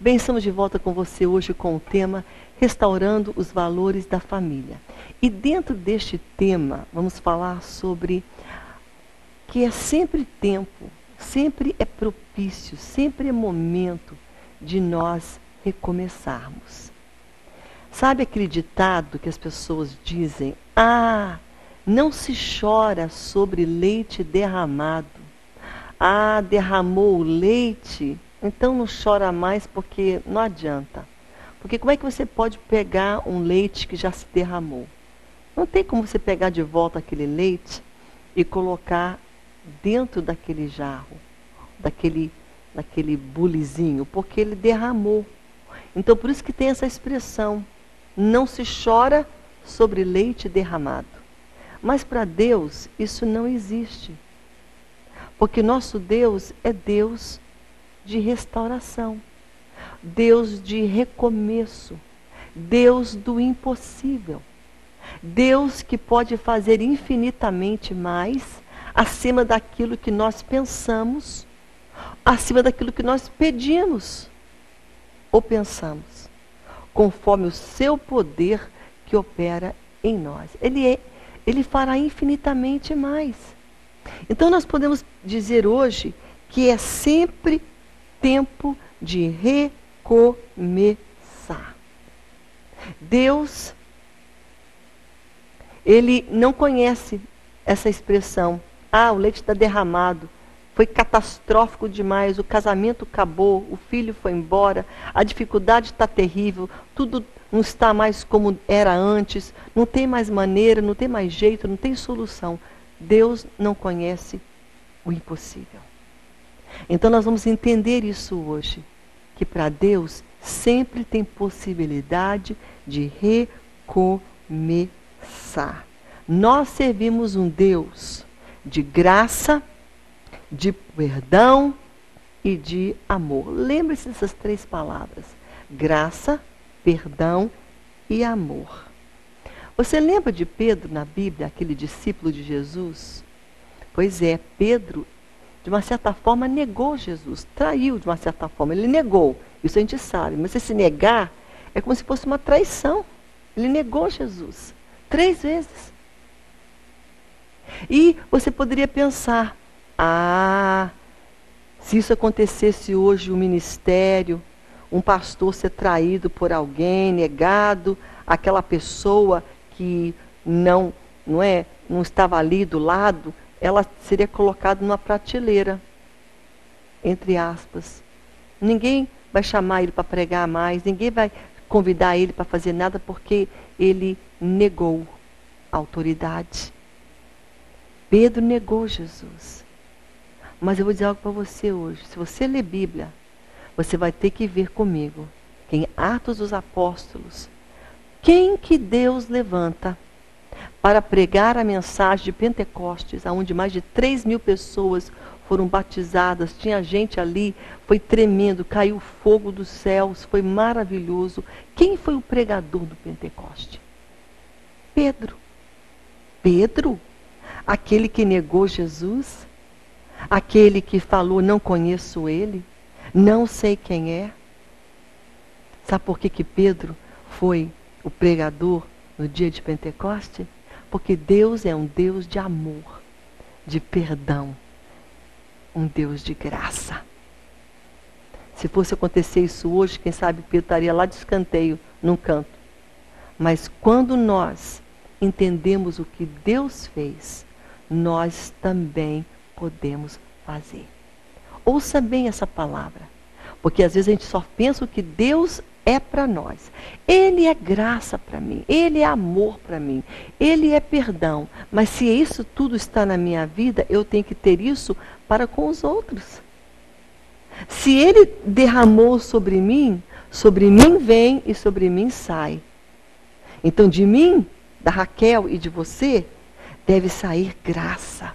Bem, estamos de volta com você hoje com o tema Restaurando os Valores da Família. E dentro deste tema, vamos falar sobre que é sempre tempo, sempre é propício, sempre é momento de nós recomeçarmos. Sabe aquele ditado que as pessoas dizem: ah, não se chora sobre leite derramado. Ah, derramou o leite, então não chora mais porque não adianta. Porque como é que você pode pegar um leite que já se derramou? Não tem como você pegar de volta aquele leite e colocar dentro daquele jarro, daquele bulizinho, porque ele derramou. Então por isso que tem essa expressão: não se chora sobre leite derramado. Mas para Deus isso não existe. Porque nosso Deus é Deus de restauração, Deus de recomeço, Deus do impossível, Deus que pode fazer infinitamente mais acima daquilo que nós pensamos, acima daquilo que nós pedimos ou pensamos, conforme o seu poder que opera em nós. Ele fará infinitamente mais. Então nós podemos dizer hoje que é sempre tempo de recomeçar. Deus, Ele não conhece essa expressão: ah, o leite está derramado, foi catastrófico demais, o casamento acabou, o filho foi embora, a dificuldade está terrível, tudo não está mais como era antes, não tem mais maneira, não tem mais jeito, não tem solução. Deus não conhece o impossível. Então nós vamos entender isso hoje, que para Deus sempre tem possibilidade de recomeçar. Nós servimos um Deus de graça, de perdão e de amor. Lembre-se dessas três palavras: graça, perdão e amor. Você lembra de Pedro na Bíblia, aquele discípulo de Jesus? Pois é, Pedro, de uma certa forma, negou Jesus, traiu de uma certa forma, ele negou, isso a gente sabe, mas se negar é como se fosse uma traição. Ele negou Jesus 3 vezes. E você poderia pensar: ah, se isso acontecesse hoje, o ministério, um pastor ser traído por alguém, negado, aquela pessoa que não estava ali do lado, ela seria colocada numa prateleira, entre aspas. Ninguém vai chamar ele para pregar mais, ninguém vai convidar ele para fazer nada, porque ele negou a autoridade. Pedro negou Jesus. Mas eu vou dizer algo para você hoje: se você ler Bíblia, você vai ter que ver comigo que em Atos dos Apóstolos, quem que Deus levanta para pregar a mensagem de Pentecostes, onde mais de 3.000 pessoas foram batizadas, tinha gente ali, foi tremendo, caiu fogo dos céus, foi maravilhoso. Quem foi o pregador do Pentecoste? Pedro. Pedro, aquele que negou Jesus, aquele que falou: não conheço ele, não sei quem é. Sabe por que Pedro foi o pregador no dia de Pentecoste? Porque Deus é um Deus de amor, de perdão, um Deus de graça. Se fosse acontecer isso hoje, quem sabe Pedro estaria lá de escanteio, num canto. Mas quando nós entendemos o que Deus fez, nós também podemos fazer. Ouça bem essa palavra, porque às vezes a gente só pensa o que Deus é para nós. Ele é graça para mim, Ele é amor para mim, Ele é perdão. Mas se isso tudo está na minha vida, eu tenho que ter isso para com os outros. Se Ele derramou sobre mim vem e sobre mim sai. Então de mim, da Raquel e de você, deve sair graça.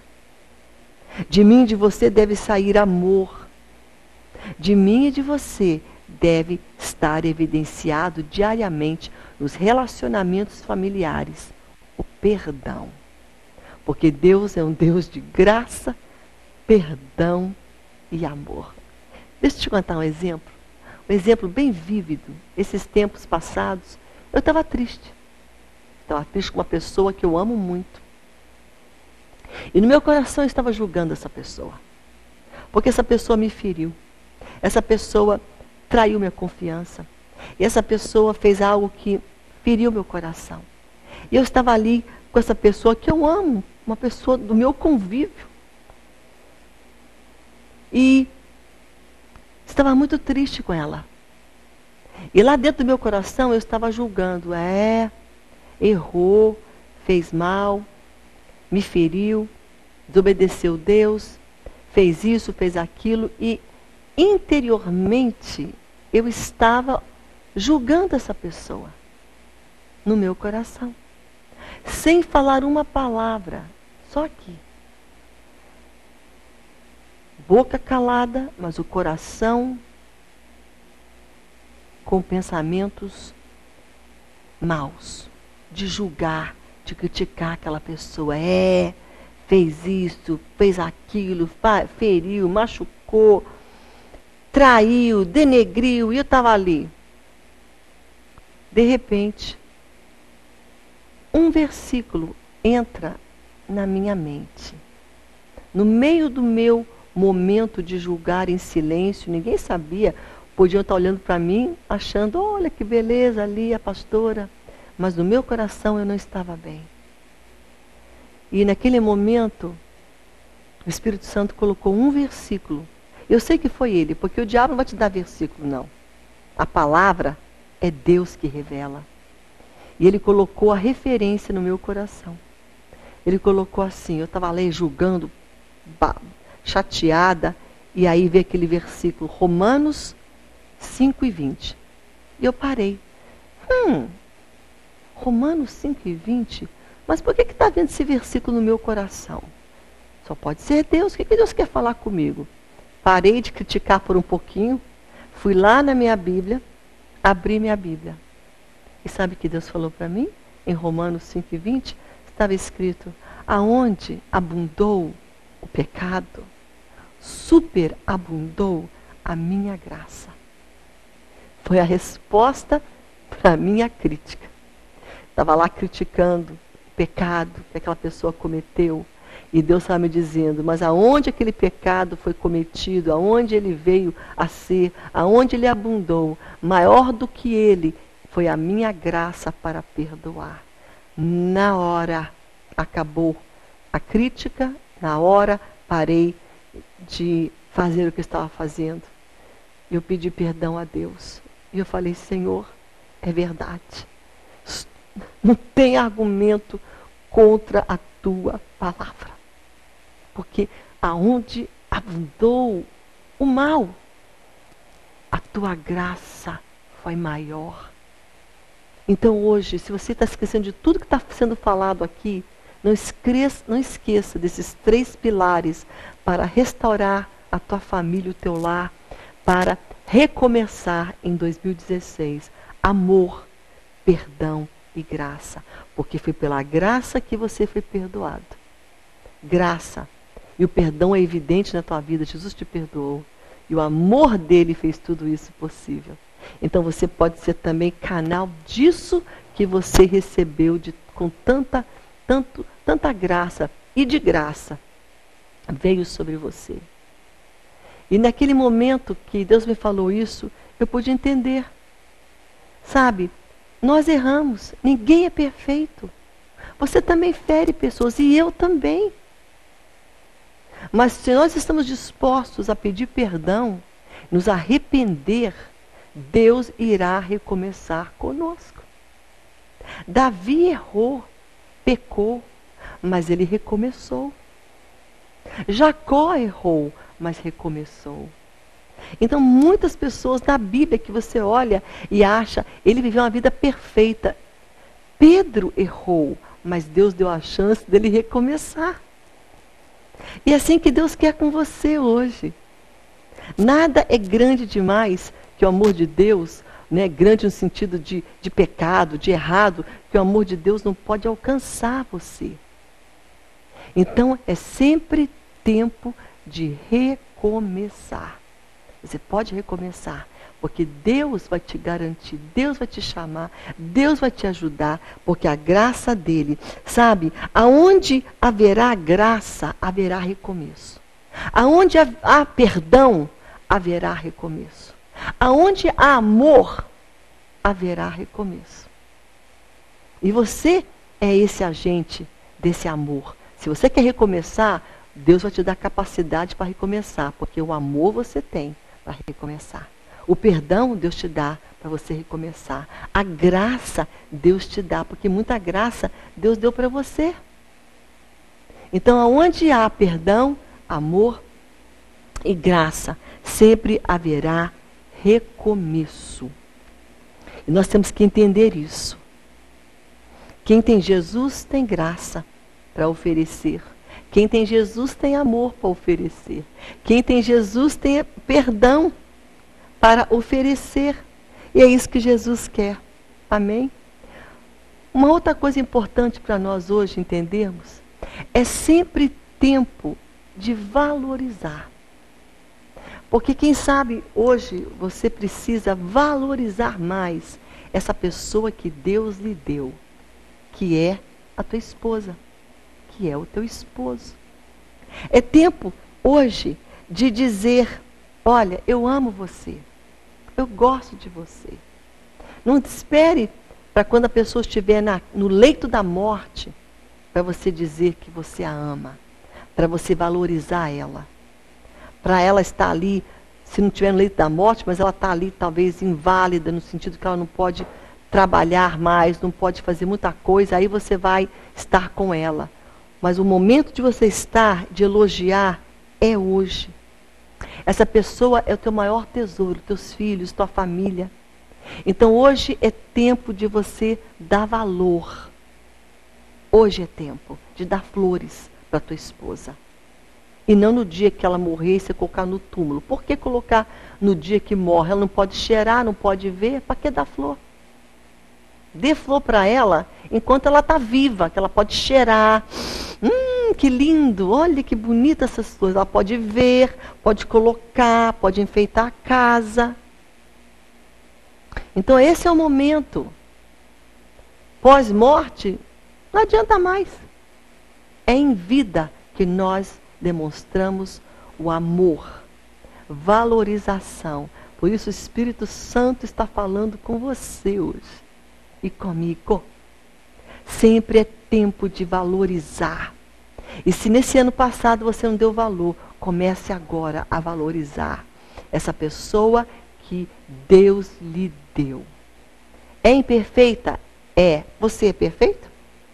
De mim e de você deve sair amor. De mim e de você deve estar evidenciado diariamente nos relacionamentos familiares o perdão. Porque Deus é um Deus de graça, perdão e amor. Deixa eu te contar um exemplo. um exemplo bem vívido. Esses tempos passados, eu estava triste. Estava triste com uma pessoa que eu amo muito. E no meu coração eu estava julgando essa pessoa. Porque essa pessoa me feriu. Essa pessoa traiu minha confiança. E essa pessoa fez algo que feriu meu coração. E eu estava ali com essa pessoa que eu amo, uma pessoa do meu convívio. E estava muito triste com ela. E lá dentro do meu coração eu estava julgando. Errou, fez mal, me feriu, desobedeceu Deus, fez isso, fez aquilo. E interiormente eu estava julgando essa pessoa no meu coração. Sem falar uma palavra, só aqui. Boca calada, mas o coração com pensamentos maus, de julgar, de criticar aquela pessoa. Fez isso, fez aquilo, feriu, machucou, traiu, denegriu, e eu estava ali. De repente, um versículo entra na minha mente. No meio do meu momento de julgar em silêncio, ninguém sabia, podiam estar olhando para mim, achando, olha que beleza ali a pastora, mas no meu coração eu não estava bem. E naquele momento, o Espírito Santo colocou um versículo. Eu sei que foi ele, porque o diabo não vai te dar versículo, não. A palavra é Deus que revela. E ele colocou a referência no meu coração. Ele colocou assim, eu estava ali julgando, chateada, e aí veio aquele versículo, Romanos 5:20. E eu parei. Romanos 5:20? Mas por que está vendo esse versículo no meu coração? Só pode ser Deus. O que Deus quer falar comigo? Parei de criticar por um pouquinho, fui lá na minha Bíblia, abri minha Bíblia. E sabe o que Deus falou para mim? Em Romanos 5:20, estava escrito, aonde abundou o pecado, superabundou a minha graça. Foi a resposta para a minha crítica. Estava lá criticando o pecado que aquela pessoa cometeu. E Deus estava me dizendo, mas aonde aquele pecado foi cometido, aonde ele veio a ser, aonde ele abundou, maior do que ele, foi a minha graça para perdoar. Na hora acabou a crítica, na hora parei de fazer o que eu estava fazendo. Eu pedi perdão a Deus. E eu falei, Senhor, é verdade. Não tem argumento contra a tua palavra. Porque aonde abundou o mal, a tua graça foi maior. Então hoje, se você está esquecendo de tudo que está sendo falado aqui, não esqueça desses 3 pilares para restaurar a tua família, o teu lar, para recomeçar em 2016. Amor, perdão e graça. Porque foi pela graça que você foi perdoado. Graça. E o perdão é evidente na tua vida. Jesus te perdoou. E o amor dele fez tudo isso possível. Então você pode ser também canal disso que você recebeu com tanta graça. E de graça veio sobre você. E naquele momento que Deus me falou isso, eu pude entender. Sabe, nós erramos. Ninguém é perfeito. Você também fere pessoas e eu também. Mas se nós estamos dispostos a pedir perdão, nos arrepender, Deus irá recomeçar conosco. Davi errou, pecou, mas ele recomeçou. Jacó errou, mas recomeçou. Então muitas pessoas na Bíblia que você olha e acha, ele viveu uma vida perfeita. Pedro errou, mas Deus deu a chance dele recomeçar. E é assim que Deus quer com você hoje. Nada é grande demais que o amor de Deus, né, grande no sentido de pecado, de errado, que o amor de Deus não pode alcançar você. Então é sempre tempo de recomeçar. Você pode recomeçar, Porque Deus vai te garantir, Deus vai te chamar, Deus vai te ajudar, porque a graça dele, sabe, aonde haverá graça, haverá recomeço. Aonde há perdão, haverá recomeço. Aonde há amor, haverá recomeço. E você é esse agente desse amor. Se você quer recomeçar, Deus vai te dar capacidade para recomeçar, porque o amor você tem para recomeçar. O perdão Deus te dá para você recomeçar. A graça Deus te dá, porque muita graça Deus deu para você. Então, aonde há perdão, amor e graça, sempre haverá recomeço. E nós temos que entender isso. Quem tem Jesus tem graça para oferecer. Quem tem Jesus tem amor para oferecer. Quem tem Jesus tem perdão para oferecer. E é isso que Jesus quer. Amém? Uma outra coisa importante para nós hoje entendermos é sempre tempo de valorizar. Porque quem sabe hoje você precisa valorizar mais essa pessoa que Deus lhe deu, que é a tua esposa, que é o teu esposo. É tempo hoje de dizer, olha, eu amo você. Eu gosto de você. Não espere para quando a pessoa estiver no leito da morte, para você dizer que você a ama, para você valorizar ela. Para ela estar ali, se não estiver no leito da morte, mas ela está ali talvez inválida, no sentido que ela não pode trabalhar mais, não pode fazer muita coisa, aí você vai estar com ela. Mas o momento de você estar, de elogiar, é hoje. Essa pessoa é o teu maior tesouro, teus filhos, tua família. Então hoje é tempo de você dar valor. Hoje é tempo de dar flores para tua esposa. E não no dia que ela morrer e você colocar no túmulo. Por que colocar no dia que morre? Ela não pode cheirar, não pode ver, para que dar flor? Dê flor para ela enquanto ela está viva, que ela pode cheirar. Que lindo, olha que bonita essas flores. Ela pode ver, pode colocar, pode enfeitar a casa. Então esse é o momento. Pós-morte, não adianta mais. É em vida que nós demonstramos o amor, valorização. Por isso o Espírito Santo está falando com você hoje e comigo. Sempre é tempo de valorizar. E se nesse ano passado você não deu valor, comece agora a valorizar essa pessoa que Deus lhe deu. É imperfeita? É. Você é perfeito?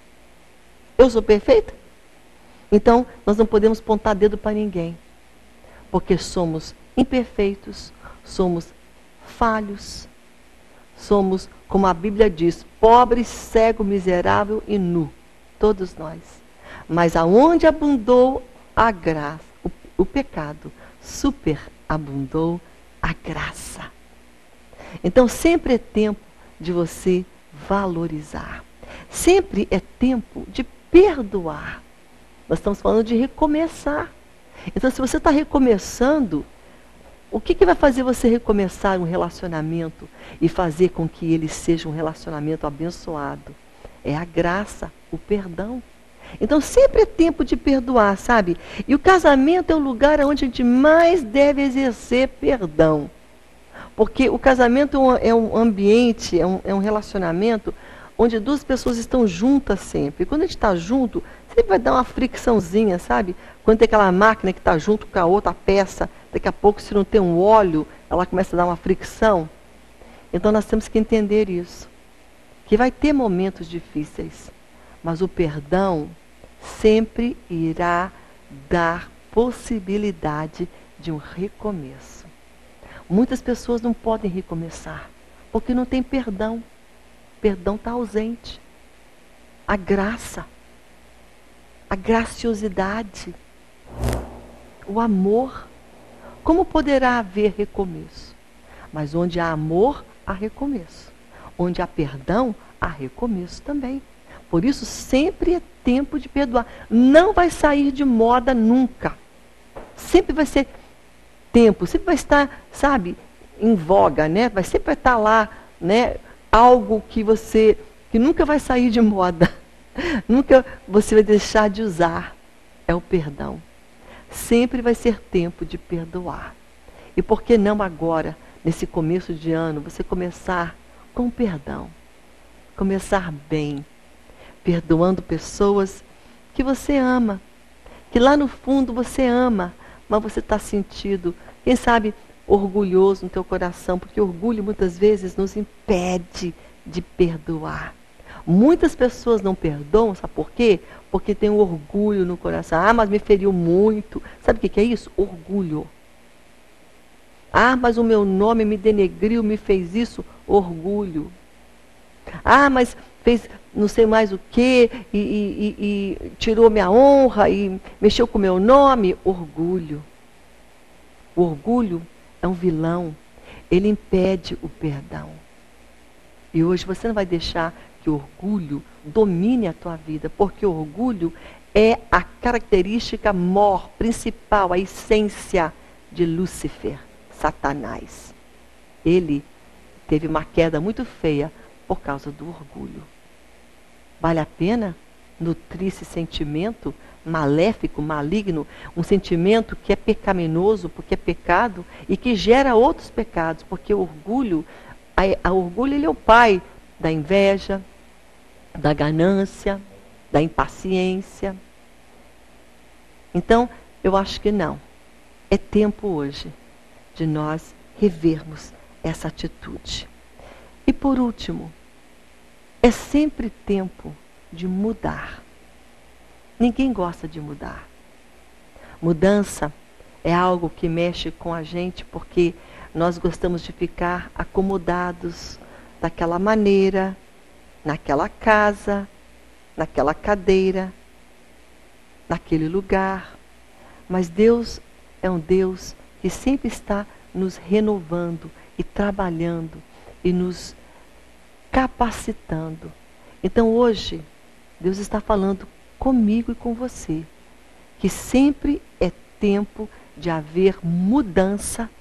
Eu sou perfeita? Então, nós não podemos apontar dedo para ninguém. Porque somos imperfeitos, somos falhos, somos, como a Bíblia diz, pobre, cego, miserável e nu. Todos nós. Mas aonde abundou a graça, o pecado, superabundou a graça. Então sempre é tempo de você valorizar. Sempre é tempo de perdoar. Nós estamos falando de recomeçar. Então se você está recomeçando, o que vai fazer você recomeçar um relacionamento e fazer com que ele seja um relacionamento abençoado? É a graça, o perdão. Então sempre é tempo de perdoar, sabe? E o casamento é o lugar onde a gente mais deve exercer perdão. Porque o casamento é um ambiente, é um relacionamento onde duas pessoas estão juntas sempre. E quando a gente está junto, sempre vai dar uma fricçãozinha, sabe? Quando tem aquela máquina que está junto com a outra peça, daqui a pouco se não tem um óleo, ela começa a dar uma fricção. Então nós temos que entender isso. Que vai ter momentos difíceis. Mas o perdão sempre irá dar possibilidade de um recomeço. Muitas pessoas não podem recomeçar, porque não tem perdão. O perdão está ausente. A graça, a graciosidade, o amor. Como poderá haver recomeço? Mas onde há amor, há recomeço. Onde há perdão, há recomeço também. Por isso, sempre é tempo de perdoar. Não vai sair de moda nunca. Sempre vai ser tempo, sempre vai estar, sabe, em voga, né? Vai sempre estar lá, né? Algo que nunca vai sair de moda, nunca você vai deixar de usar, é o perdão. Sempre vai ser tempo de perdoar. E por que não agora, nesse começo de ano, você começar com perdão? Começar bem, perdoando pessoas que você ama, que lá no fundo você ama, mas você está sentindo, quem sabe, orgulhoso no teu coração, porque orgulho muitas vezes nos impede de perdoar. Muitas pessoas não perdoam, sabe por quê? Porque tem um orgulho no coração. Ah, mas me feriu muito. Sabe o que é isso? Orgulho. Ah, mas o meu nome me denegriu, me fez isso. Orgulho. Ah, mas fez não sei mais o quê, e tirou minha honra, e mexeu com o meu nome. Orgulho. O orgulho é um vilão. Ele impede o perdão. E hoje você não vai deixar que o orgulho domine a tua vida, porque o orgulho é a característica maior, principal, a essência de Lúcifer, Satanás. Ele teve uma queda muito feia por causa do orgulho. Vale a pena nutrir esse sentimento maléfico, maligno, um sentimento que é pecaminoso, porque é pecado, e que gera outros pecados, porque o orgulho, o orgulho ele é o pai da inveja, da ganância, da impaciência. Então, eu acho que não. É tempo hoje de nós revermos essa atitude. E por último, é sempre tempo de mudar. Ninguém gosta de mudar. Mudança é algo que mexe com a gente porque nós gostamos de ficar acomodados daquela maneira, naquela casa, naquela cadeira, naquele lugar. Mas Deus é um Deus que sempre está nos renovando e trabalhando e nos capacitando. Então hoje, Deus está falando comigo e com você, que sempre é tempo de haver mudança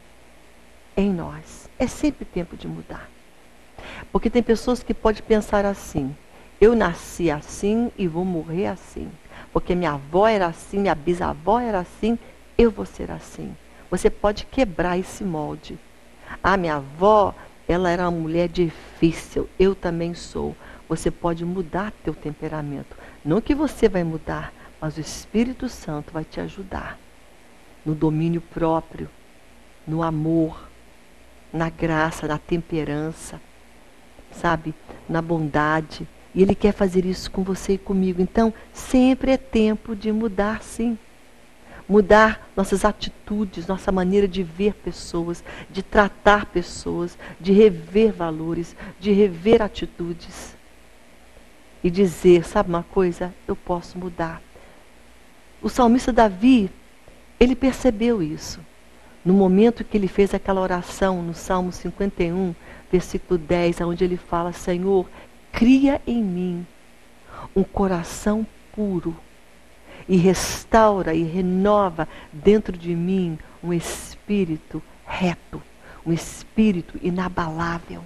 em nós. É sempre tempo de mudar. Porque tem pessoas que podem pensar assim: eu nasci assim e vou morrer assim. Porque minha avó era assim, minha bisavó era assim, eu vou ser assim. Você pode quebrar esse molde. Ah, minha avó, ela era uma mulher difícil, eu também sou. Você pode mudar teu temperamento. Não que você vai mudar, mas o Espírito Santo vai te ajudar. No domínio próprio, no amor, na graça, na temperança, sabe? Na bondade. E Ele quer fazer isso com você e comigo. Então, sempre é tempo de mudar, sim. Mudar nossas atitudes, nossa maneira de ver pessoas, de tratar pessoas, de rever valores, de rever atitudes. E dizer, sabe uma coisa? Eu posso mudar. O salmista Davi, ele percebeu isso. No momento que ele fez aquela oração, no Salmo 51, versículo 10, onde ele fala: Senhor, cria em mim um coração puro e restaura e renova dentro de mim um espírito reto, um espírito inabalável.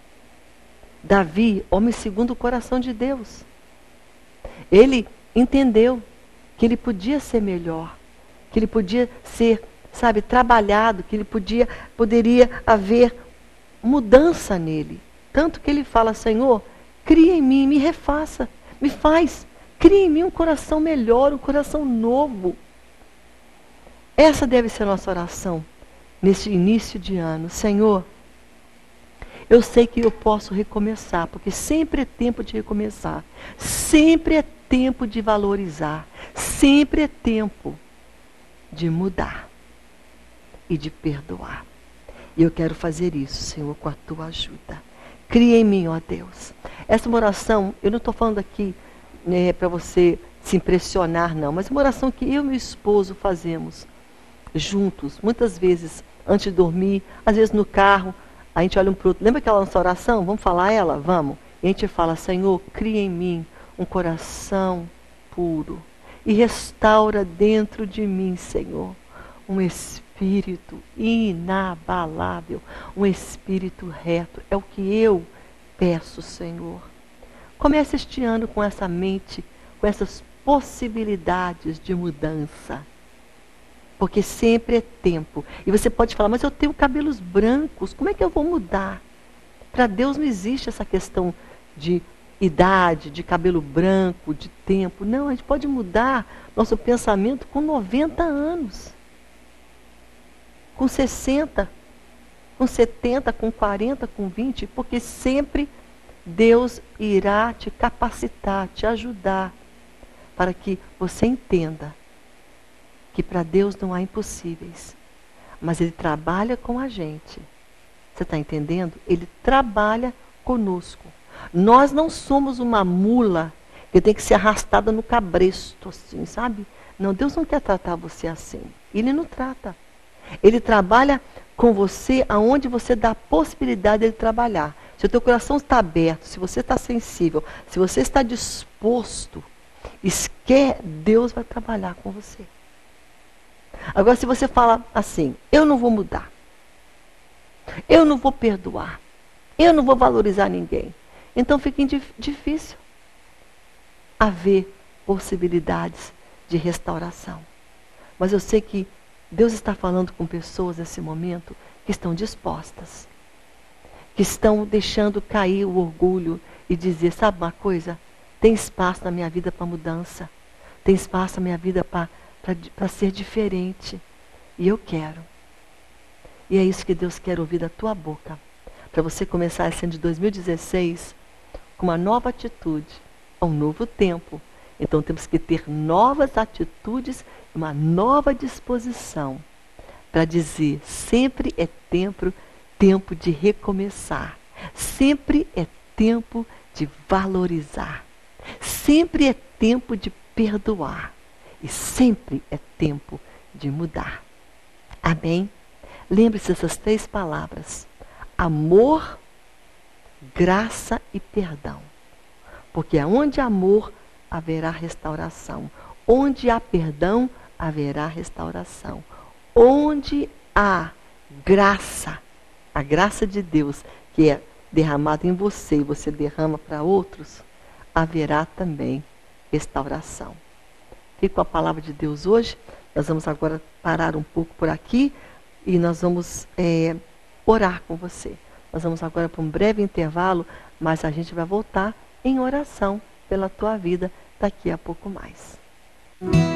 Davi, homem segundo o coração de Deus, ele entendeu que ele podia ser melhor, que ele podia ser, sabe, trabalhado, que ele poderia haver mudança nele. Tanto que ele fala: Senhor, cria em mim, me refaça, me faz, cria em mim um coração melhor, um coração novo. Essa deve ser a nossa oração nesse início de ano. Senhor, eu sei que eu posso recomeçar, porque sempre é tempo de recomeçar, sempre é tempo de valorizar, sempre é tempo de mudar e de perdoar. E eu quero fazer isso, Senhor, com a tua ajuda. Cria em mim, ó Deus. Essa uma oração, eu não estou falando aqui para você se impressionar, não, mas uma oração que eu e meu esposo fazemos juntos, muitas vezes, antes de dormir, às vezes no carro, a gente olha um para o outro. Lembra aquela nossa oração? Vamos falar ela? Vamos. E a gente fala: Senhor, cria em mim um coração puro e restaura dentro de mim, Senhor, um espírito espírito inabalável, um espírito reto. É o que eu peço, Senhor. Comece este ano com essa mente, com essas possibilidades de mudança. Porque sempre é tempo. E você pode falar, mas eu tenho cabelos brancos, como é que eu vou mudar? Para Deus não existe essa questão de idade, de cabelo branco, de tempo. Não, a gente pode mudar nosso pensamento com 90 anos. Com 60, com 70, com 40, com 20, porque sempre Deus irá te capacitar, te ajudar, para que você entenda que para Deus não há impossíveis, mas Ele trabalha com a gente. Você está entendendo? Ele trabalha conosco. Nós não somos uma mula que tem que ser arrastada no cabresto, assim, sabe? Não, Deus não quer tratar você assim. Ele não trata. Ele trabalha com você aonde você dá a possibilidade de ele trabalhar. Se o teu coração está aberto, se você está sensível, se você está disposto, Deus vai trabalhar com você. Agora, se você fala assim, eu não vou mudar, eu não vou perdoar, eu não vou valorizar ninguém, então fica difícil haver possibilidades de restauração. Mas eu sei que Deus está falando com pessoas nesse momento que estão dispostas, que estão deixando cair o orgulho e dizer, sabe uma coisa? Tem espaço na minha vida para mudança, tem espaço na minha vida para ser diferente. E eu quero. E é isso que Deus quer ouvir da tua boca. Para você começar esse ano de 2016 com uma nova atitude, um novo tempo. Então temos que ter novas atitudes, uma nova disposição. Para dizer, sempre é tempo de recomeçar. Sempre é tempo de valorizar. Sempre é tempo de perdoar. E sempre é tempo de mudar. Amém? Lembre-se dessas 3 palavras. Amor, graça e perdão. Porque onde há amor, haverá restauração. Onde há perdão, haverá restauração. Onde há graça, a graça de Deus, que é derramada em você e você derrama para outros, haverá também restauração. Fico com a palavra de Deus hoje. Nós vamos agora parar um pouco por aqui e nós vamos orar com você. Nós vamos agora para um breve intervalo, mas a gente vai voltar em oração pela tua vida daqui a pouco mais.